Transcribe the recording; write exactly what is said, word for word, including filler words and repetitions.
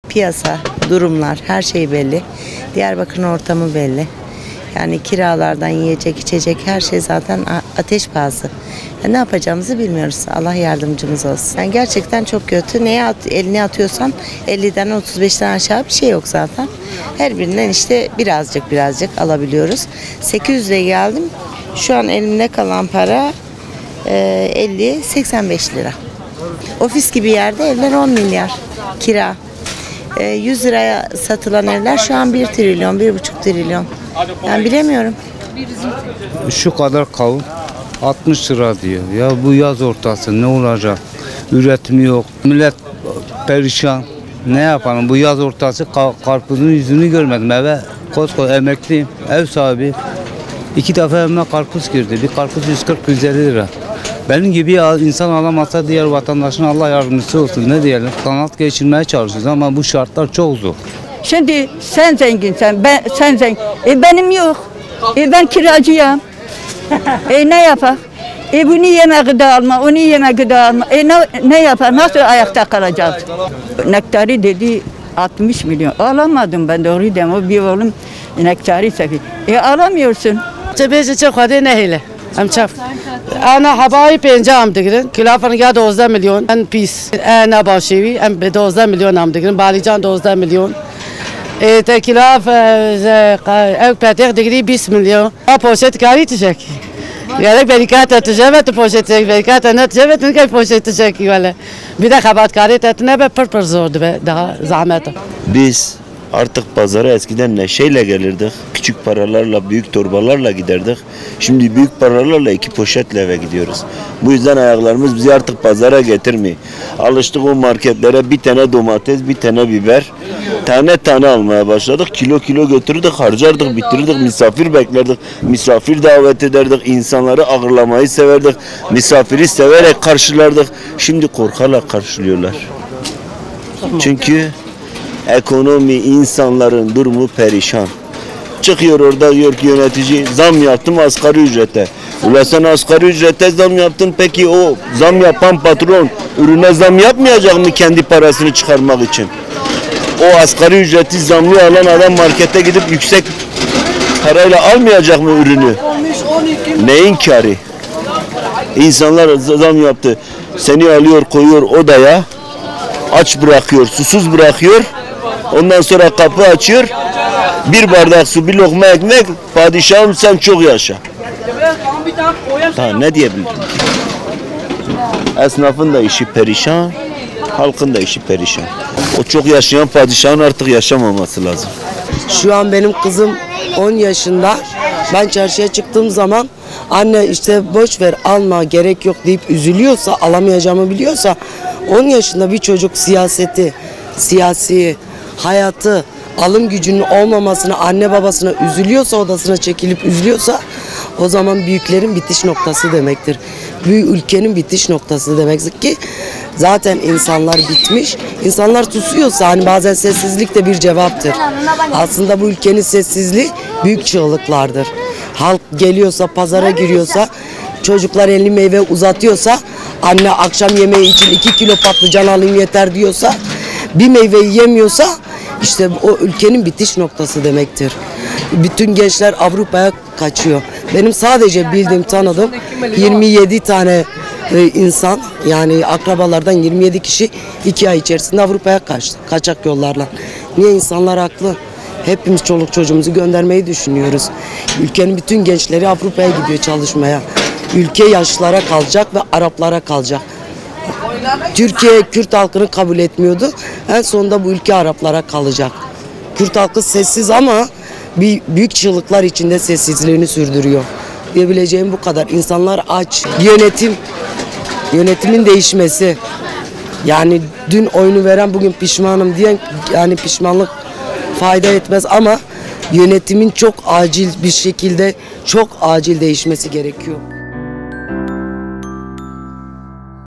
Piyasa, durumlar, her şey belli. Diyarbakır'ın ortamı belli. Yani kiralardan yiyecek, içecek her şey zaten ateş pahası. Yani ne yapacağımızı bilmiyoruz. Allah yardımcımız olsun. Yani gerçekten çok kötü. Neye at, eline atıyorsan elliden otuz beşten aşağı bir şey yok zaten. Her birinden işte birazcık birazcık alabiliyoruz. sekiz yüze geldim. Şu an elimde kalan para e, elli seksen beş lira. Ofis gibi yerde evler on milyar kira. E, yüz liraya satılan evler şu an bir trilyon, bir buçuk trilyon. Ben bilemiyorum. Şu kadar kavun altmış lira diyor. Ya bu yaz ortası ne olacak? Üretim yok. Millet perişan. Ne yapalım? Bu yaz ortası karpuzun yüzünü görmedim. Eve koskoca emekliyim. Ev sahibi. İki defa evime karpuz girdi. Bir karpuz yüz kırk yüz elli lira. Benim gibi insan alamazsa diğer vatandaşın Allah yardımcısı olsun. Ne diyelim? Kanat geçirmeye çalışıyoruz ama bu şartlar çok zor. Şimdi sen zenginsen, ben sen zengin. E benim yok. E ben kiracıyım. E ne yapar? E bunu yeme gıda alma, onu yeme gıda alma. E ne, ne yapar? Nasıl ayakta kalacağız? Nektari dedi altmış milyon. Alamadım ben doğru dem. O bir oğlum nektari sefi. E alamıyorsun. Tabii çok hadi ne hele. Am çaf. Ana habayı pence am dikirin. Kilafın ya doze milyon. En pis. Ana başevi. En doze milyon am dikirin. Balican doze milyon. E te kilaf ev petek dikiri بیست milyon. A poşet kari tişek. Gerek berikata tişevet poşet berikata ne tişevet ne kay poşet tişek valla. Bir de habat kari tetne be pır pır zordu be daha zahmet. Biz artık pazara eskiden neşeyle gelirdik. Küçük paralarla, büyük torbalarla giderdik. Şimdi büyük paralarla iki poşetle eve gidiyoruz. Bu yüzden ayaklarımız bizi artık pazara getirmiyor. Alıştık o marketlere bir tane domates, bir tane biber. Tane tane almaya başladık. Kilo kilo götürürdük, harcardık, bitirirdik. Misafir beklerdik. Misafir davet ederdik. İnsanları ağırlamayı severdik. Misafiri severek karşılardık. Şimdi korkarla karşılıyorlar. Çünkü ekonomi, insanların durumu perişan. Çıkıyor orada diyor ki yönetici zam yaptım asgari ücrete. Ula sen asgari ücrete zam yaptın, peki o zam yapan patron ürüne zam yapmayacak mı kendi parasını çıkarmak için? O asgari ücreti zamlı alan adam markete gidip yüksek parayla almayacak mı ürünü? Neyin kârı? İnsanlar zam yaptı. Seni alıyor koyuyor odaya. Aç bırakıyor, susuz bırakıyor. Ondan sonra kapı açıyor. Bir bardak su, bir lokma ekmek. Padişahım sen çok yaşa. Daha ne diyebilirim? Esnafın da işi perişan, halkın da işi perişan. O çok yaşayan padişahın artık yaşamaması lazım. Şu an benim kızım on yaşında. Ben çarşıya çıktığım zaman anne işte boş ver alma gerek yok deyip üzülüyorsa, alamayacağımı biliyorsa, on yaşında bir çocuk siyaseti, siyasi hayatı, alım gücünün olmamasına, anne babasına üzülüyorsa, odasına çekilip üzülüyorsa, o zaman büyüklerin bitiş noktası demektir. Büyük ülkenin bitiş noktası demektir ki zaten insanlar bitmiş. İnsanlar susuyorsa hani bazen sessizlik de bir cevaptır. Aslında bu ülkenin sessizliği büyük çığlıklardır. Halk geliyorsa, pazara giriyorsa, çocuklar elini meyve uzatıyorsa, anne akşam yemeği için iki kilo patlıcan alayım yeter diyorsa, bir meyveyi yemiyorsa işte o ülkenin bitiş noktası demektir. Bütün gençler Avrupa'ya kaçıyor. Benim sadece bildiğim, tanıdığım yirmi yedi tane e, insan, yani akrabalardan yirmi yedi kişi iki ay içerisinde Avrupa'ya kaçtı. Kaçak yollarla. Niye? İnsanlar haklı. Hepimiz çoluk çocuğumuzu göndermeyi düşünüyoruz. Ülkenin bütün gençleri Avrupa'ya gidiyor çalışmaya. Ülke yaşlılara kalacak ve Araplara kalacak. Türkiye Kürt halkını kabul etmiyordu. En sonunda bu ülke Araplara kalacak. Kürt halkı sessiz ama bir büyük çığlıklar içinde sessizliğini sürdürüyor. Diyebileceğim bu kadar. İnsanlar aç. Yönetim, yönetimin değişmesi. Yani dün oyunu veren bugün pişmanım diyen, yani pişmanlık fayda etmez ama yönetimin çok acil bir şekilde, çok acil değişmesi gerekiyor.